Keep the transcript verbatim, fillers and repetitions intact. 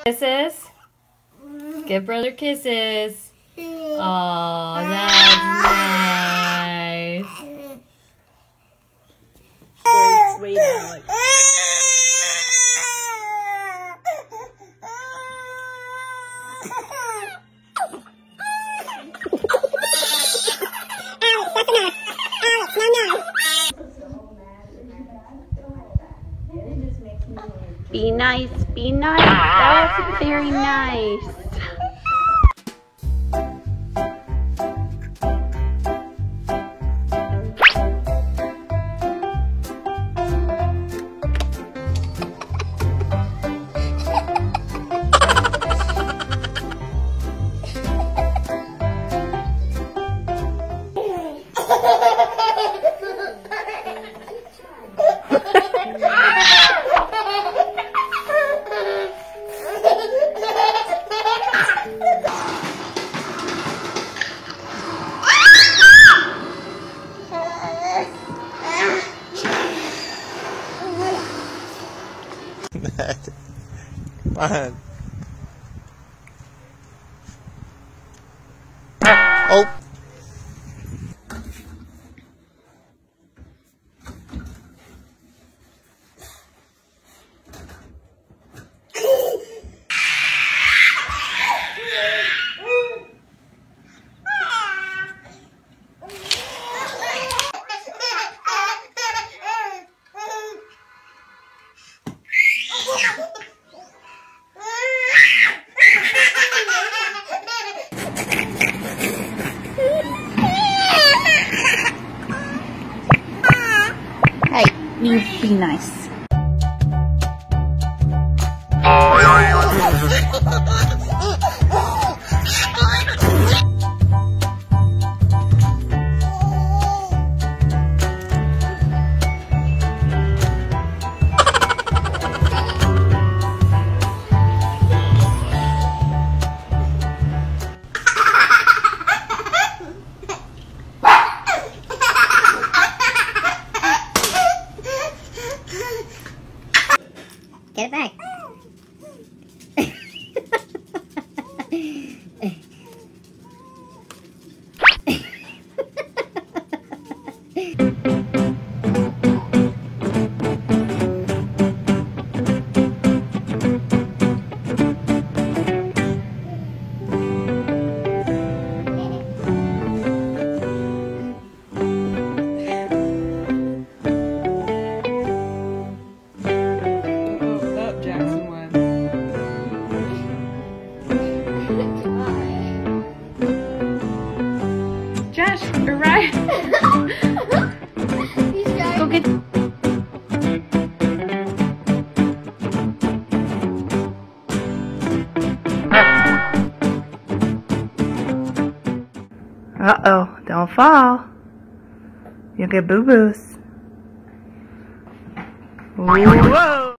Kisses. Give brother kisses. Oh, that's nice. Very sweet, Alex. Be nice, be nice. That wasn't very nice. Fine. Oh. Hey, you be nice. Get it back. Josh, you're right. Go get. Uh-oh, don't fall. You'll get boo-boos. Whoa!